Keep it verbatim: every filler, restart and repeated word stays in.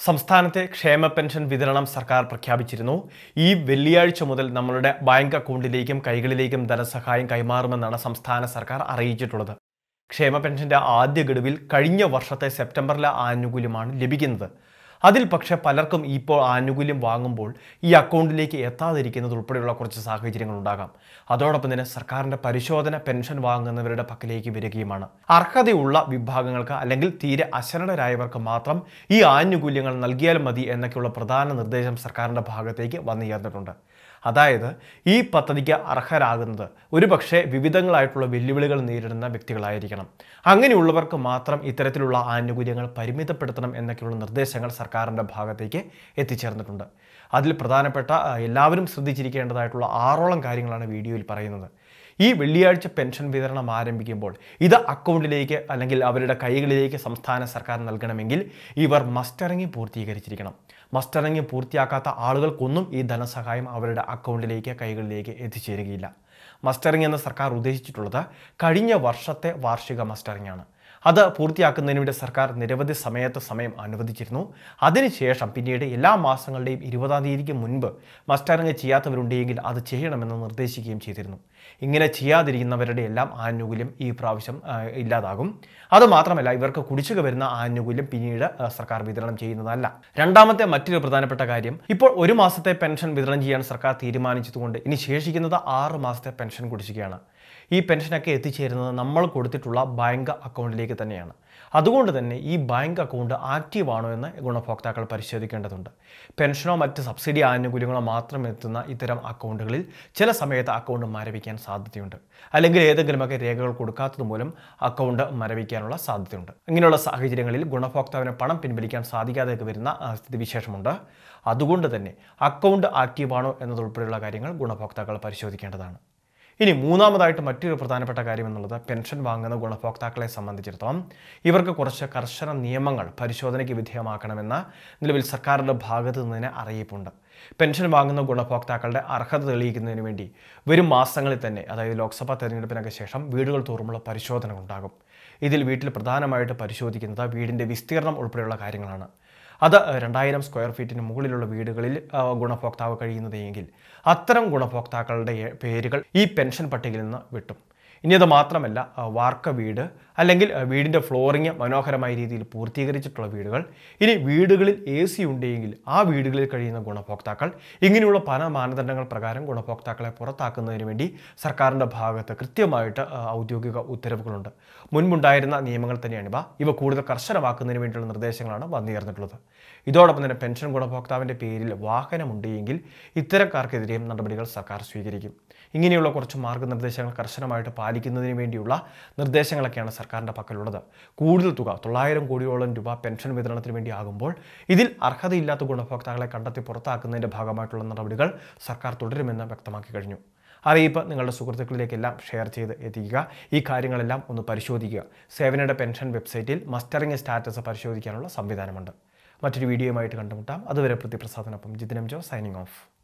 സംസ്ഥാനത്തെ ക്ഷേമ പെൻഷൻ വിതരണം സർക്കാർ പ്രഖ്യാപിച്ചിരുന്നു. ഈ വെള്ളിയാഴ്ച മുതൽ നമ്മളുടെ ബാങ്ക് അക്കൗണ്ടിലേക്കും കൈകളിലേക്കും ധനസഹായം കൈമാറുമെന്നാണ് സംസ്ഥാന സർക്കാർ അറിയിച്ചിട്ടുള്ളത്. ക്ഷേമ പെൻഷന്റെ ആദ്യ ഗഡുവിൽ കഴിഞ്ഞ വർഷത്തെ സെപ്റ്റംബറിലെ ആനുകൂല്യമാണ് ലഭിക്കുന്നത്. അതിൽ പക്ഷേ പലർക്കും ഇപ്പോൾ ആനുകൂല്യം വാങ്ങുമ്പോൾ ഈ അക്കൗണ്ടിലേക്ക് എത്താതിരിക്കുന്നത് ഉൾപ്പെടെയുള്ള കുറച്ച് സാഹചര്യങ്ങൾ ഉണ്ടാകാം. അതോടൊപ്പം തന്നെ സർക്കാരിന്റെ പരിശോധന പെൻഷൻ വാങ്ങുന്നവരുടെ പക്കലേക്ക് വരികയുമാണ്. അർഹതയുള്ള വിഭാഗങ്ങൾക്ക് അല്ലെങ്കിൽ തീരെ അശരണരായവർക്ക് മാത്രം ഈ ആനുകൂല്യങ്ങൾ നൽകിയാൽ മതി എന്നൊക്കെയുള്ള പ്രധാന നിർദ്ദേശം സർക്കാരിന്റെ ഭാഗത്തേക്ക് വന്നുയർന്നിട്ടുണ്ട്. അതായത് ഈ പദ്ധതിക്ക് അർഹരാകുന്നത് ഒരുപക്ഷെ വിവിധങ്ങളായിട്ടുള്ള വെല്ലുവിളികൾ നേരിടുന്ന വ്യക്തികളായിരിക്കണം. അങ്ങനെയുള്ളവർക്ക് മാത്രം ഇത്തരത്തിലുള്ള ആനുകൂല്യങ്ങൾ പരിമിതപ്പെടുത്തണം എന്നൊക്കെയുള്ള നിർദ്ദേശങ്ങൾ സർക്കാരിൻ്റെ ഭാഗത്തേക്ക് എത്തിച്ചേർന്നിട്ടുണ്ട്. അതിൽ പ്രധാനപ്പെട്ട എല്ലാവരും ശ്രദ്ധിച്ചിരിക്കേണ്ടതായിട്ടുള്ള ആറോളം കാര്യങ്ങളാണ് വീഡിയോയിൽ പറയുന്നത്. ഈ വെള്ളിയാഴ്ച പെൻഷൻ വിതരണം ആരംഭിക്കുമ്പോൾ ഇത് അക്കൗണ്ടിലേക്ക് അല്ലെങ്കിൽ അവരുടെ കൈകളിലേക്ക് സംസ്ഥാന സർക്കാർ നൽകണമെങ്കിൽ ഇവർ മസ്റ്ററിംഗ് പൂർത്തീകരിച്ചിരിക്കണം. മസ്റ്ററിംഗ് പൂർത്തിയാക്കാത്ത ആളുകൾക്കൊന്നും ഈ ധനസഹായം അവരുടെ അക്കൗണ്ടിലേക്ക് കൈകളിലേക്ക് എത്തിച്ചേരുകയില്ല. മസ്റ്ററിംഗ് എന്ന് സർക്കാർ ഉദ്ദേശിച്ചിട്ടുള്ളത് കഴിഞ്ഞ വർഷത്തെ വാർഷിക മസ്റ്ററിംഗ് ആണ്. അത് പൂർത്തിയാക്കുന്നതിന് വേണ്ടി സർക്കാർ നിരവധി സമയത്ത് സമയം അനുവദിച്ചിരുന്നു. അതിനുശേഷം പിന്നീട് എല്ലാ മാസങ്ങളുടെയും ഇരുപതാം തീയതിക്ക് മുൻപ് മസ്റ്ററിംഗ് ചെയ്യാത്തവരുണ്ടെങ്കിൽ അത് ചെയ്യണമെന്ന് നിർദ്ദേശിക്കുകയും ചെയ്തിരുന്നു. ഇങ്ങനെ ചെയ്യാതിരിക്കുന്നവരുടെ എല്ലാം ആനുകൂല്യം ഈ പ്രാവശ്യം ഇല്ലാതാകും. അതുമാത്രമല്ല, ഇവർക്ക് കുടിശ്ശിക വരുന്ന ആനുകൂല്യം പിന്നീട് സർക്കാർ വിതരണം ചെയ്യുന്നതല്ല. രണ്ടാമത്തെ മറ്റൊരു പ്രധാനപ്പെട്ട കാര്യം, ഇപ്പോൾ ഒരു മാസത്തെ പെൻഷൻ വിതരണം ചെയ്യാൻ സർക്കാർ തീരുമാനിച്ചതുകൊണ്ട് ഇനി ശേഷിക്കുന്നത് ആറ് മാസത്തെ പെൻഷൻ കുടിശ്ശികയാണ്. ഈ പെൻഷനൊക്കെ എത്തിച്ചേരുന്നത് നമ്മൾ കൊടുത്തിട്ടുള്ള ബാങ്ക് അക്കൗണ്ടിലേക്ക് തന്നെയാണ്. അതുകൊണ്ട് തന്നെ ഈ ബാങ്ക് അക്കൗണ്ട് ആക്റ്റീവ് ആണോ എന്ന് ഗുണഭോക്താക്കൾ പരിശോധിക്കേണ്ടതുണ്ട്. പെൻഷനോ മറ്റ് സബ്സിഡി ആനുകൂല്യങ്ങളോ മാത്രം എത്തുന്ന ഇത്തരം അക്കൗണ്ടുകളിൽ ചില സമയത്ത് അക്കൗണ്ട് മരവിക്കാൻ സാധ്യതയുണ്ട്. അല്ലെങ്കിൽ ഏതെങ്കിലുമൊക്കെ രേഖകൾ കൊടുക്കാത്തത് മൂലം അക്കൗണ്ട് മരവിക്കാനുള്ള സാധ്യതയുണ്ട്. ഇങ്ങനെയുള്ള സാഹചര്യങ്ങളിൽ ഗുണഭോക്താവിന് പണം പിൻവലിക്കാൻ സാധിക്കാതെ വരുന്ന സ്ഥിതിവിശേഷമുണ്ട്. അതുകൊണ്ട് തന്നെ അക്കൗണ്ട് ആക്റ്റീവ് ആണോ എന്നതുൾപ്പെടെയുള്ള കാര്യങ്ങൾ ഗുണഭോക്താക്കൾ പരിശോധിക്കേണ്ടതാണ്. ഇനി മൂന്നാമതായിട്ട് മറ്റൊരു പ്രധാനപ്പെട്ട കാര്യം എന്നുള്ളത്, പെൻഷൻ വാങ്ങുന്ന ഗുണഭോക്താക്കളെ സംബന്ധിച്ചിടത്തോളം ഇവർക്ക് കുറച്ച് കർശന നിയമങ്ങൾ പരിശോധനയ്ക്ക് വിധേയമാക്കണമെന്ന നിലവിൽ സർക്കാരിൻ്റെ ഭാഗത്തു നിന്ന് തന്നെ അറിയിപ്പുണ്ട്. പെൻഷൻ വാങ്ങുന്ന ഗുണഭോക്താക്കളുടെ അർഹത തെളിയിക്കുന്നതിന് വേണ്ടി വരും മാസങ്ങളിൽ തന്നെ, അതായത് ലോക്സഭാ തെരഞ്ഞെടുപ്പിനൊക്കെ ശേഷം വീടുകൾ തോറുമുള്ള പരിശോധന ഉണ്ടാകും. ഇതിൽ വീട്ടിൽ പ്രധാനമായിട്ട് പരിശോധിക്കുന്നത് വീടിൻ്റെ വിസ്തീർണം ഉൾപ്പെടെയുള്ള കാര്യങ്ങളാണ്. അത് രണ്ടായിരം സ്ക്വയർ ഫീറ്റിന് മുകളിലുള്ള വീടുകളിൽ ഗുണഭോക്താവ് കഴിയുന്നതെങ്കിൽ അത്തരം ഗുണഭോക്താക്കളുടെ പേരുകൾ ഈ പെൻഷൻ പട്ടികയിൽ നിന്ന് വിട്ടും. ഇനി അത് മാത്രമല്ല, വാർക്ക വീട് അല്ലെങ്കിൽ വീടിൻ്റെ ഫ്ലോറിങ് മനോഹരമായ രീതിയിൽ പൂർത്തീകരിച്ചിട്ടുള്ള വീടുകൾ, ഇനി വീടുകളിൽ എ സി ഉണ്ടെങ്കിൽ ആ വീടുകളിൽ കഴിയുന്ന ഗുണഭോക്താക്കൾ, ഇങ്ങനെയുള്ള പല മാനദണ്ഡങ്ങൾ പ്രകാരം ഗുണഭോക്താക്കളെ പുറത്താക്കുന്നതിന് വേണ്ടി സർക്കാരിൻ്റെ ഭാഗത്ത് കൃത്യമായിട്ട് ഔദ്യോഗിക ഉത്തരവുകളുണ്ട്. മുൻപുണ്ടായിരുന്ന നിയമങ്ങൾ തന്നെയാണിവ. ഇവ കൂടുതൽ കർശനമാക്കുന്നതിന് വേണ്ടിയുള്ള നിർദ്ദേശങ്ങളാണ് വന്നുയർന്നിട്ടുള്ളത്. ഇതോടൊപ്പം തന്നെ പെൻഷൻ ഗുണഭോക്താവിൻ്റെ പേരിൽ വാഹനമുണ്ടെങ്കിൽ ഇത്തരക്കാർക്കെതിരെയും നടപടികൾ സർക്കാർ സ്വീകരിക്കും. ഇങ്ങനെയുള്ള കുറച്ച് മാർഗ്ഗനിർദ്ദേശങ്ങൾ കർശനമായിട്ട് പാലിക്കുന്നതിന് വേണ്ടിയുള്ള നിർദ്ദേശങ്ങളൊക്കെയാണ് സർക്കാരിൻ്റെ പക്കലുള്ളത്. കൂടുതൽ തുക തൊള്ളായിരം കോടിയോളം രൂപ പെൻഷൻ വിതരണത്തിന് വേണ്ടി ആകുമ്പോൾ ഇതിൽ അർഹതയില്ലാത്ത ഗുണഭോക്താക്കളെ കണ്ടെത്തി പുറത്താക്കുന്നതിൻ്റെ ഭാഗമായിട്ടുള്ള നടപടികൾ സർക്കാർ തുടരുമെന്ന് വ്യക്തമാക്കി കഴിഞ്ഞു. അറിയിപ്പ് നിങ്ങളുടെ സുഹൃത്തുക്കളിലേക്കെല്ലാം ഷെയർ ചെയ്ത് എത്തിക്കുക. ഈ കാര്യങ്ങളെല്ലാം ഒന്ന് പരിശോധിക്കുക. സേവനയുടെ പെൻഷൻ വെബ്സൈറ്റിൽ മസ്റ്ററിംഗ് സ്റ്റാറ്റസ് പരിശോധിക്കാനുള്ള സംവിധാനമുണ്ട്. മറ്റൊരു വീഡിയോയുമായിട്ട് കണ്ടുമുട്ടാം. അതുവരെ പ്രതിപ്രസാദിനൊപ്പം Jithin M Jo signing of.